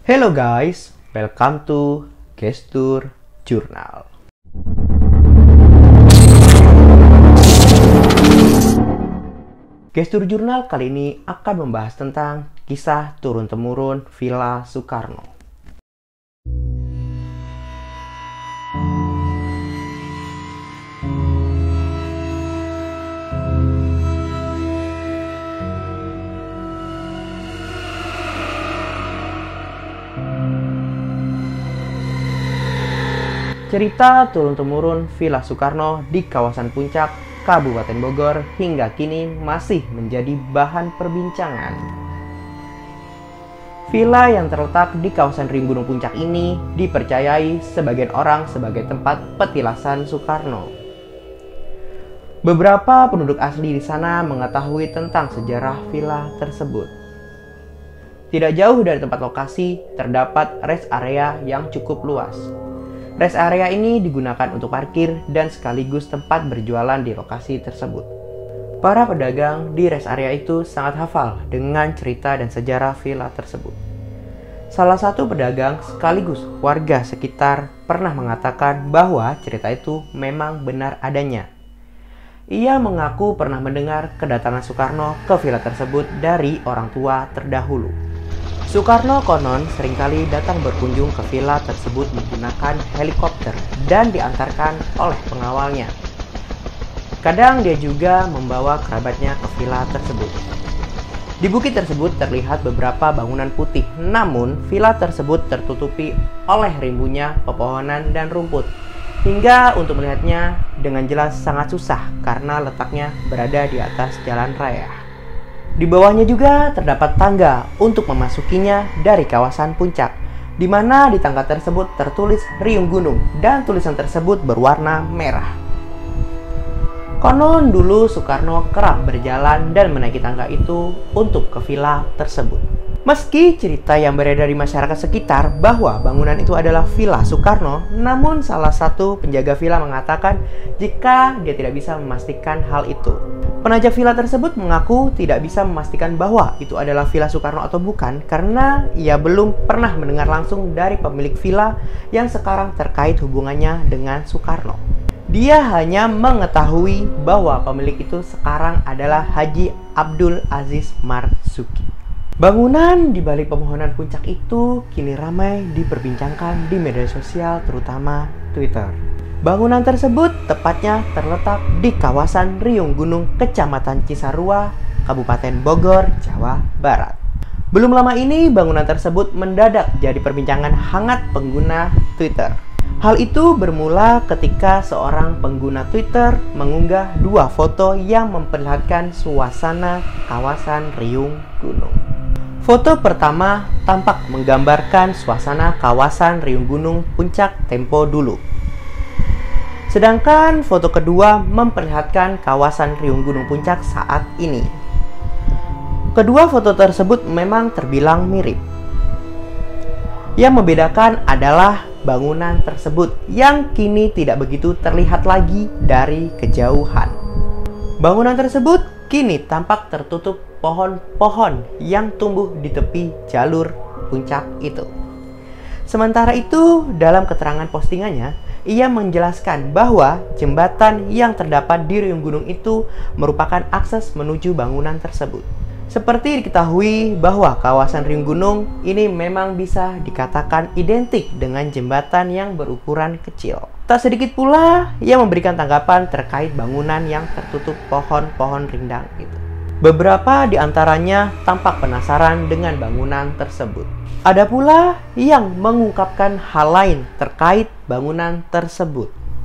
Hello guys, welcome to Gestur Jurnal. Gestur Jurnal kali ini akan membahas tentang kisah turun-temurun Villa Soekarno. Cerita turun-temurun Villa Soekarno di kawasan Puncak, Kabupaten Bogor hingga kini masih menjadi bahan perbincangan. Villa yang terletak di kawasan ring Gunung Puncak ini dipercayai sebagian orang sebagai tempat petilasan Soekarno. Beberapa penduduk asli di sana mengetahui tentang sejarah villa tersebut. Tidak jauh dari tempat lokasi terdapat rest area yang cukup luas. Rest area ini digunakan untuk parkir dan sekaligus tempat berjualan di lokasi tersebut. Para pedagang di rest area itu sangat hafal dengan cerita dan sejarah villa tersebut. Salah satu pedagang sekaligus warga sekitar pernah mengatakan bahwa cerita itu memang benar adanya. Ia mengaku pernah mendengar kedatangan Soekarno ke villa tersebut dari orang tua terdahulu. Soekarno konon seringkali datang berkunjung ke villa tersebut menggunakan helikopter dan diantarkan oleh pengawalnya. Kadang dia juga membawa kerabatnya ke villa tersebut. Di bukit tersebut terlihat beberapa bangunan putih, namun villa tersebut tertutupi oleh rimbunya pepohonan dan rumput. Hingga untuk melihatnya dengan jelas sangat susah karena letaknya berada di atas jalan raya. Di bawahnya juga terdapat tangga untuk memasukinya dari kawasan puncak, di mana di tangga tersebut tertulis Riung Gunung dan tulisan tersebut berwarna merah. Konon dulu Soekarno kerap berjalan dan menaiki tangga itu untuk ke villa tersebut. Meski cerita yang beredar di masyarakat sekitar bahwa bangunan itu adalah Villa Soekarno, namun salah satu penjaga villa mengatakan jika dia tidak bisa memastikan hal itu. Penajam villa tersebut mengaku tidak bisa memastikan bahwa itu adalah Villa Soekarno atau bukan karena ia belum pernah mendengar langsung dari pemilik villa yang sekarang terkait hubungannya dengan Soekarno. Dia hanya mengetahui bahwa pemilik itu sekarang adalah Haji Abdul Aziz Marzuki. Bangunan di balik pepohonan puncak itu kini ramai diperbincangkan di media sosial terutama Twitter. Bangunan tersebut tepatnya terletak di kawasan Riung Gunung, Kecamatan Cisarua, Kabupaten Bogor, Jawa Barat. Belum lama ini bangunan tersebut mendadak jadi perbincangan hangat pengguna Twitter. Hal itu bermula ketika seorang pengguna Twitter mengunggah dua foto yang memperlihatkan suasana kawasan Riung Gunung. Foto pertama tampak menggambarkan suasana kawasan Riung Gunung Puncak tempo dulu. Sedangkan foto kedua memperlihatkan kawasan Riung Gunung Puncak saat ini. Kedua foto tersebut memang terbilang mirip. Yang membedakan adalah bangunan tersebut yang kini tidak begitu terlihat lagi dari kejauhan. Bangunan tersebut kini tampak tertutup pohon-pohon yang tumbuh di tepi jalur puncak itu. Sementara itu, dalam keterangan postingannya, ia menjelaskan bahwa jembatan yang terdapat di Riung Gunung itu merupakan akses menuju bangunan tersebut. Seperti diketahui bahwa kawasan Riung Gunung ini memang bisa dikatakan identik dengan jembatan yang berukuran kecil. Tak sedikit pula yang memberikan tanggapan terkait bangunan yang tertutup pohon-pohon rindang itu. Beberapa di antaranya tampak penasaran dengan bangunan tersebut. Ada pula yang mengungkapkan hal lain terkait bangunan tersebut.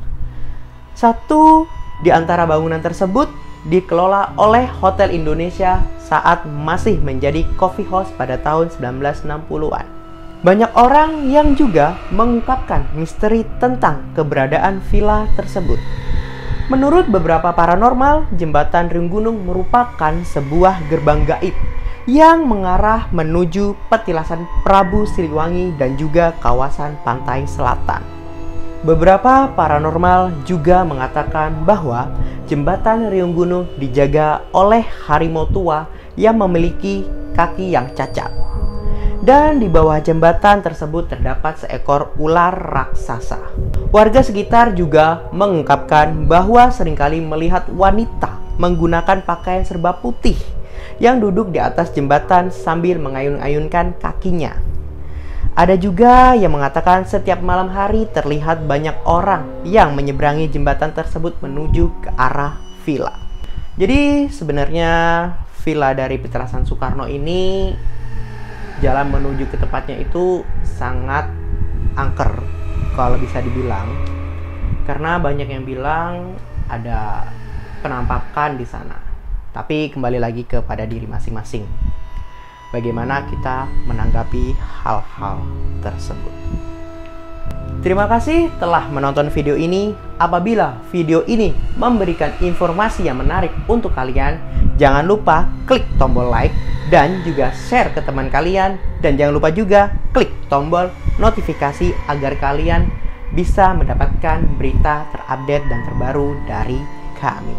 Satu di antara bangunan tersebut dikelola oleh Hotel Indonesia saat masih menjadi coffee house pada tahun 1960-an. Banyak orang yang juga mengungkapkan misteri tentang keberadaan villa tersebut. Menurut beberapa paranormal, jembatan Riung Gunung merupakan sebuah gerbang gaib yang mengarah menuju petilasan Prabu Siliwangi dan juga kawasan pantai selatan. Beberapa paranormal juga mengatakan bahwa jembatan Riung Gunung dijaga oleh harimau tua yang memiliki kaki yang cacat. Dan di bawah jembatan tersebut terdapat seekor ular raksasa. Warga sekitar juga mengungkapkan bahwa seringkali melihat wanita menggunakan pakaian serba putih yang duduk di atas jembatan sambil mengayun-ayunkan kakinya. Ada juga yang mengatakan setiap malam hari terlihat banyak orang yang menyeberangi jembatan tersebut menuju ke arah villa. Jadi sebenarnya villa dari Petrasan Soekarno ini, jalan menuju ke tempatnya itu sangat angker kalau bisa dibilang, karena banyak yang bilang ada penampakan di sana. Tapi kembali lagi kepada diri masing-masing, bagaimana kita menanggapi hal-hal tersebut. Terima kasih telah menonton video ini. Apabila video ini memberikan informasi yang menarik untuk kalian, jangan lupa klik tombol like dan juga share ke teman kalian. Dan jangan lupa juga klik tombol notifikasi agar kalian bisa mendapatkan berita terupdate dan terbaru dari kami.